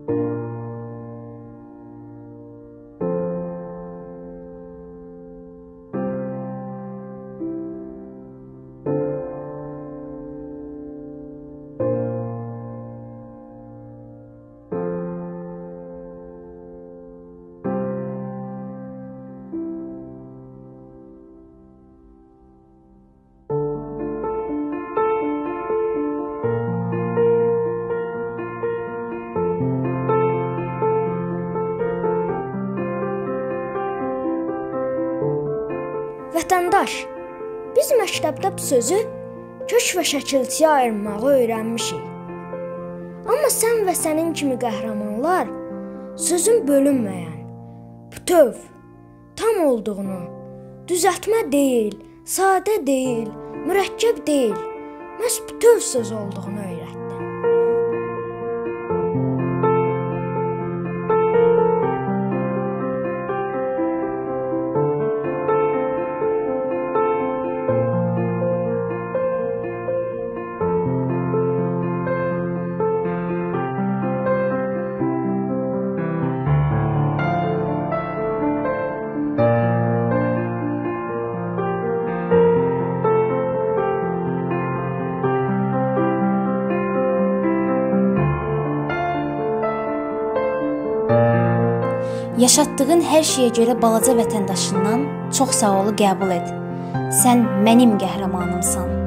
Vətəndaş, biz məktəbdə bu sözü kök və şəkilçiyə ayırmağı öyrənmişik. Amma sən və sənin kimi qəhrəmanlar sözün bölünməyən, bütöv, tam olduğunu, düzəltmə deyil, sadə deyil, mürəkkəb deyil, məhz bütöv söz olduğunu öyrətdin. Yaşatdığın hər şeyə görə balaca vətəndaşından çox sağ olu qəbul et. Sən mənim qəhrəmanımsan.